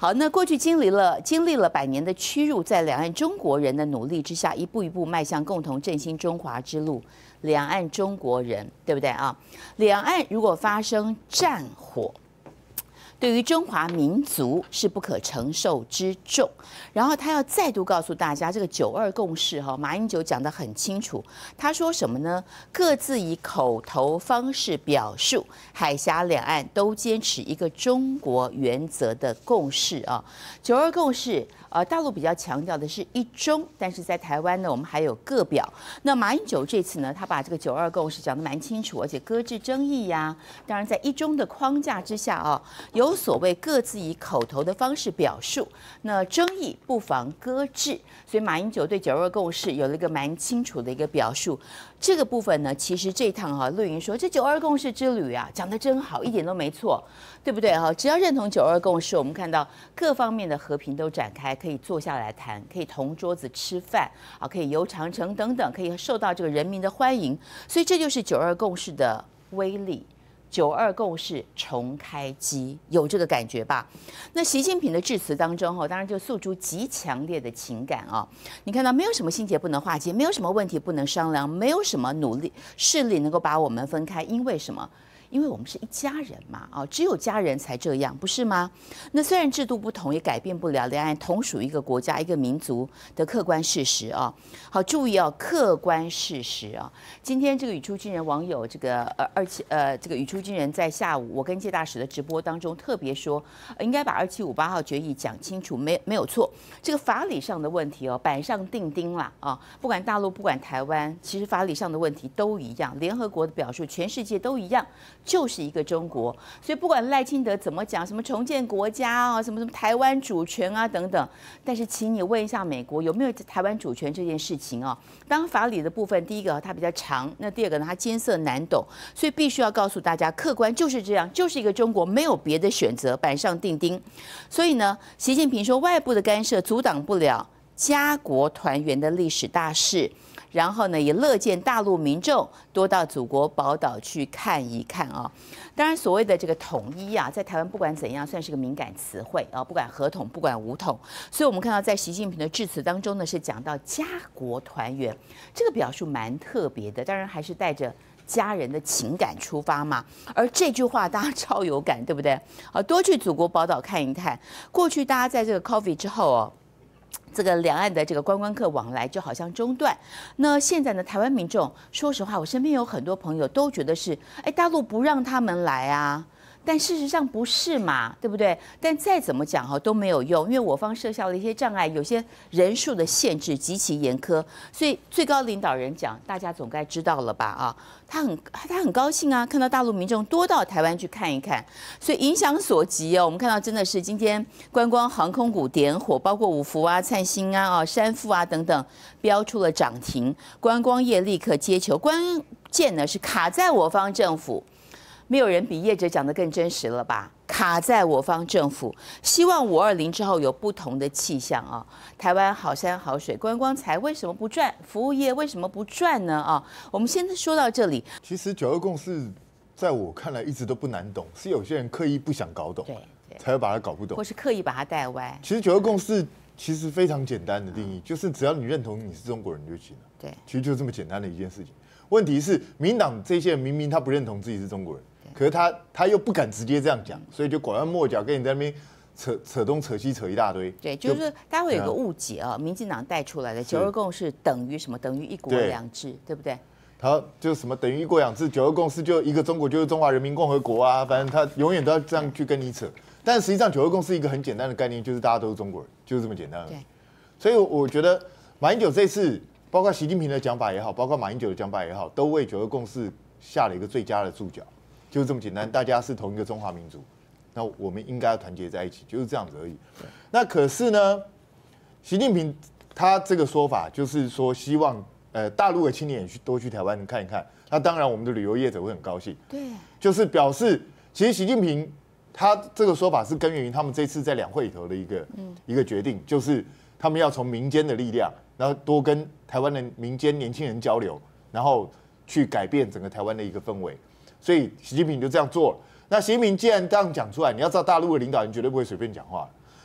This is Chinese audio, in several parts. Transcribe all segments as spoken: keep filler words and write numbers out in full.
好，那过去经历了经历了百年的屈辱，在两岸中国人的努力之下，一步一步迈向共同振兴中华之路。两岸中国人，对不对啊？两岸如果发生战火，对于中华民族是不可承受之重。然后他要再度告诉大家，这个九二共识哈，马英九讲得很清楚。他说什么呢？各自以口头方式表述，海峡两岸都坚持一个中国原则的共识啊。九二共识，呃，大陆比较强调的是一中，但是在台湾呢，我们还有各表。那马英九这次呢，他把这个九二共识讲得蛮清楚，而且搁置争议呀、啊。当然，在一中的框架之下啊，有所谓各自以口头的方式表述，那争议不妨搁置。所以马英九对九二共识有了一个蛮清楚的一个表述。这个部分呢，其实这一趟哈、啊，绿营说这九二共识之旅啊，讲得真好，一点都没错，对不对哈？只要认同九二共识，我们看到各方面的和平都展开，可以坐下来谈，可以同桌子吃饭啊，可以游长城等等，可以受到这个人民的欢迎。所以这就是九二共识的威力。九二共识重开机，有这个感觉吧？那习近平的致辞当中，哈，当然就诉诸极强烈的情感啊。你看到没有什么心结不能化解，没有什么问题不能商量，没有什么努力势力能够把我们分开，因为什么？因为我们是一家人嘛，啊，只有家人才这样，不是吗？那虽然制度不同，也改变不了两岸同属一个国家、一个民族的客观事实啊。好，注意哦，客观事实啊。今天这个语出惊人网友这个呃二七呃这个语出惊人在下午我跟介大使的直播当中特别说，呃、应该把二七五八号决议讲清楚，没没有错。这个法理上的问题哦，板上钉钉啦啊，不管大陆不管台湾，其实法理上的问题都一样，联合国的表述，全世界都一样。就是一个中国，所以不管赖清德怎么讲，什么重建国家啊，什么什么台湾主权啊等等，但是请你问一下美国有没有台湾主权这件事情啊？当法理的部分，第一个它比较长，那第二个呢，它艰涩难懂，所以必须要告诉大家，客观就是这样，就是一个中国，没有别的选择，板上钉钉。所以呢，习近平说，外部的干涉阻挡不了家国团圆的历史大事。然后呢，也乐见大陆民众多到祖国宝岛去看一看啊。当然，所谓的这个统一啊，在台湾不管怎样，算是个敏感词汇啊，不管合统，不管武统。所以我们看到，在习近平的致辞当中呢，是讲到家国团圆，这个表述蛮特别的。当然，还是带着家人的情感出发嘛。而这句话大家超有感，对不对？啊，多去祖国宝岛看一看。过去大家在这个 COVID 之后哦。这个两岸的这个观光客往来就好像中断。那现在呢，台湾民众，说实话，我身边有很多朋友都觉得是，哎，大陆不让他们来啊。但事实上不是嘛，对不对？但再怎么讲哈都没有用，因为我方设下了一些障碍，有些人数的限制极其严苛，所以最高领导人讲，大家总该知道了吧？啊，他很他很高兴啊，看到大陆民众多到台湾去看一看，所以影响所及哦，我们看到真的是今天观光航空股点火，包括五福啊、灿星啊、啊山富啊等等，标出了涨停，观光业立刻接球，关键呢是卡在我方政府。没有人比业者讲得更真实了吧？卡在我方政府，希望五二零之后有不同的气象啊！台湾好山好水，观光财为什么不赚？服务业为什么不赚呢？啊，我们先说到这里。 其实九二共识在我看来一直都不难懂，是有些人刻意不想搞懂， 对， 才会把它搞不懂， 或是刻意把它带歪。 其实九二共识其实非常简单的定义，就是只要你认同你是中国人就行了。 对， 其实就这么简单的一件事情。问题是，民进党这些人明明他不认同自己是中国人。可是他他又不敢直接这样讲，所以就拐弯抹角跟你在那边扯扯东扯西扯一大堆。 对，就是说大家会有一个误解啊，民进党带出来的九二共识等于什么？等于一国两制，对不对？ 他就是什么等于一国两制，九二共识就一个中国就是中华人民共和国啊，反正他永远都要这样去跟你扯。但实际上九二共识一个很简单的概念，就是大家都是中国人，就是这么简单。对。所以我觉得马英九这次，包括习近平的讲法也好，包括马英九的讲法也好，都为九二共识下了一个最佳的注脚。就是这么简单，大家是同一个中华民族，那我们应该要团结在一起，就是这样子而已。那可是呢，习近平他这个说法就是说，希望呃大陆的青年也去多去台湾看一看。那当然，我们的旅游业者会很高兴。 对， 就是表示其实习近平他这个说法是根源于他们这次在两会里头的一个、嗯、一个决定，就是他们要从民间的力量，然后多跟台湾的民间年轻人交流，然后去改变整个台湾的一个氛围。所以习近平就这样做了。那习近平既然这样讲出来，你要知道大陆的领导人绝对不会随便讲话，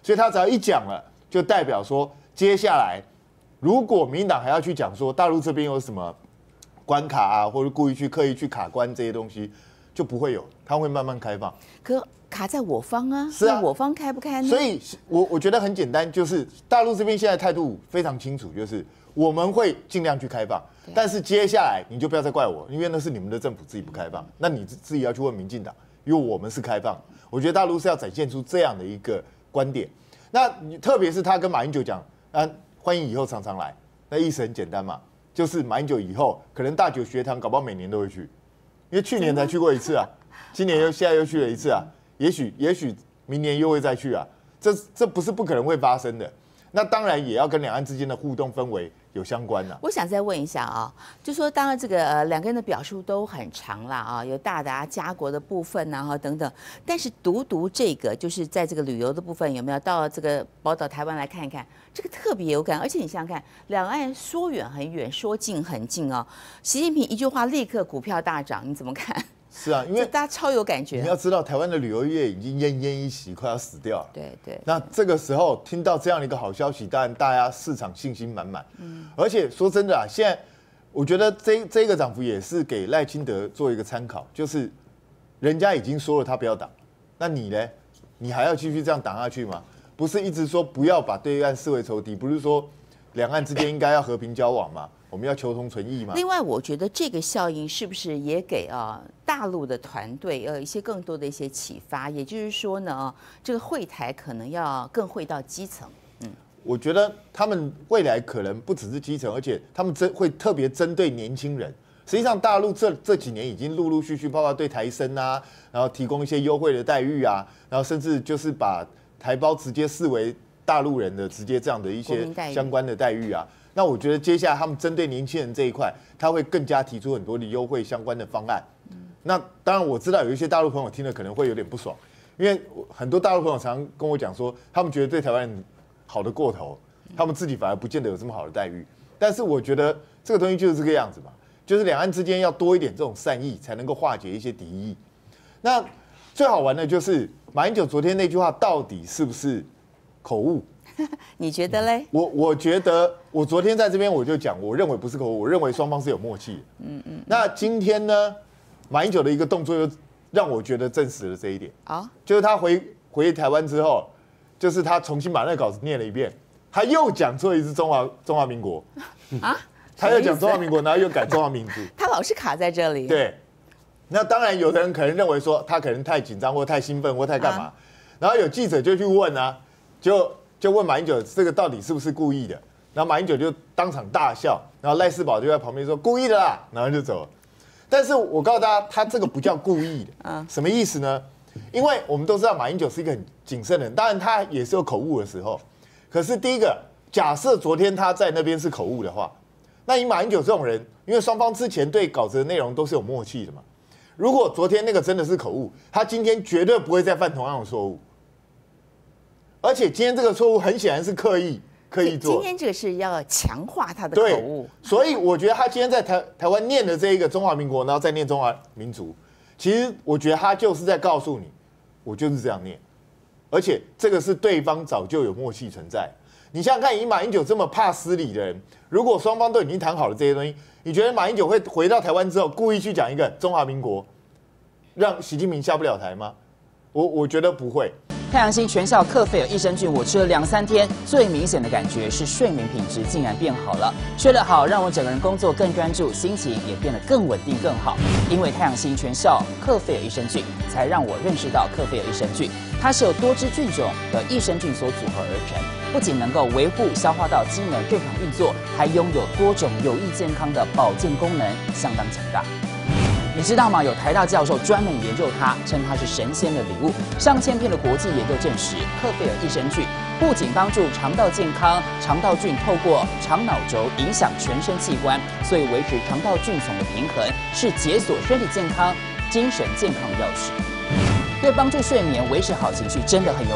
所以他只要一讲了，就代表说接下来如果民进党还要去讲说大陆这边有什么关卡啊，或者故意去刻意去卡关这些东西，就不会有，它会慢慢开放。 可卡在我方啊， 是啊， 我方开不开呢？ 所以我我觉得很简单，就是大陆这边现在态度非常清楚，就是我们会尽量去开放，但是接下来你就不要再怪我，因为那是你们的政府自己不开放，那你自己要去问民进党，因为我们是开放。我觉得大陆是要展现出这样的一个观点。那特别是他跟马英九讲，啊，欢迎以后常常来，那意思很简单嘛，就是马英九以后可能大酒学堂搞不好每年都会去，因为去年才去过一次啊，今年又现在又去了一次啊，也许也许明年又会再去啊，这这不是不可能会发生的。那当然也要跟两岸之间的互动氛围有相关了。 我想再问一下啊，就说当然这个呃两个人的表述都很长啦啊，有大达家国的部分呐、啊、哈等等，但是独独这个就是在这个旅游的部分有没有到这个宝岛台湾来看一看，这个特别有感，而且你想想看，两岸说远很远，说近很近哦。习近平一句话立刻股票大涨，你怎么看？ 是啊，因为大家超有感觉。 你要知道，台湾的旅游业已经奄奄一息，快要死掉了。 对对。 那这个时候听到这样的一个好消息，当然大家市场信心满满。嗯。而且说真的啊，现在我觉得这这个涨幅也是给赖清德做一个参考，就是人家已经说了他不要挡，那你呢？你还要继续这样挡下去吗？不是一直说不要把对岸视为仇敌，不是说两岸之间应该要和平交往吗？我们要求同存异嘛。 另外，我觉得这个效应是不是也给啊大陆的团队呃一些更多的一些启发？也就是说呢，这个会台可能要更会到基层。嗯， 我觉得他们未来可能不只是基层，而且他们针会特别针对年轻人。实际上，大陆这这几年已经陆陆续续，包括对台生啊，然后提供一些优惠的待遇啊，然后甚至就是把台胞直接视为大陆人的直接这样的一些相关的待遇啊。那我觉得接下来他们针对年轻人这一块，他会更加提出很多的优惠相关的方案。那当然我知道有一些大陆朋友听了可能会有点不爽，因为很多大陆朋友常常跟我讲说，他们觉得对台湾人好的过头，他们自己反而不见得有这么好的待遇。但是我觉得这个东西就是这个样子嘛，就是两岸之间要多一点这种善意，才能够化解一些敌意。那最好玩的就是马英九昨天那句话到底是不是口误？ 你觉得嘞？ 我我觉得，我昨天在这边我就讲，我认为不是口误，我认为双方是有默契的。嗯嗯。那今天呢，马英九的一个动作又让我觉得证实了这一点。啊，就是他回回台湾之后，就是他重新把那个稿子念了一遍，他又讲错一次中华中华民国。啊？他又讲中华民国，然后又改中华民族。 他老是卡在这里。 对。那当然，有的人可能认为说他可能太紧张，或太兴奋，或太干嘛。啊、然后有记者就去问啊，就。就问马英九这个到底是不是故意的，然后马英九就当场大笑，然后赖士葆就在旁边说故意的啦，然后就走了。但是我告诉大家，他这个不叫故意的，什么意思呢？因为我们都知道马英九是一个很谨慎的人，当然他也是有口误的时候。可是第一个，假设昨天他在那边是口误的话，那以马英九这种人，因为双方之前对稿子的内容都是有默契的嘛。如果昨天那个真的是口误，他今天绝对不会再犯同样的错误。而且今天这个错误很显然是刻意刻意做。 今天这个是要强化他的口误， 所以我觉得他今天在台台湾念的这一个中华民国，然后再念中华民族，其实我觉得他就是在告诉你，我就是这样念，而且这个是对方早就有默契存在。你想想看，以马英九这么怕失礼的人，如果双方都已经谈好了这些东西，你觉得马英九会回到台湾之后故意去讲一个中华民国，让习近平下不了台吗？我我觉得不会。 太阳星全效克菲尔益生菌，我吃了两三天，最明显的感觉是睡眠品质竟然变好了。睡得好，让我整个人工作更专注，心情也变得更稳定更好。因为太阳星全效克菲尔益生菌，才让我认识到克菲尔益生菌，它是由多支菌种的益生菌所组合而成，不仅能够维护消化道机能正常运作，还拥有多种有益健康的保健功能，相当强大。你知道吗？有台大教授专门研究它，称它是神仙的礼物。上千篇的国际研究证实，克菲尔益生菌不仅帮助肠道健康，肠道菌透过肠脑轴影响全身器官，所以维持肠道菌丛的平衡是解锁身体健康、精神健康的钥匙。对帮助睡眠、维持好情绪真的很有感。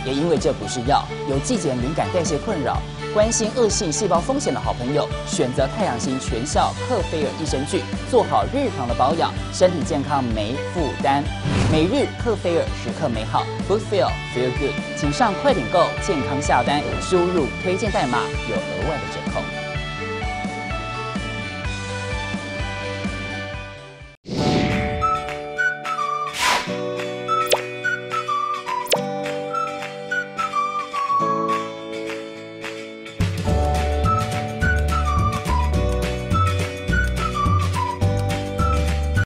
也因为这不是药，有季节敏感、代谢困扰、关心恶性细胞风险的好朋友，选择太阳星全效克菲尔益生菌，做好日常的保养，身体健康没负担。每日克菲尔，时刻美好 ，Good Feel Feel Good，请上快点购健康下单，输入推荐代码有额外的折扣。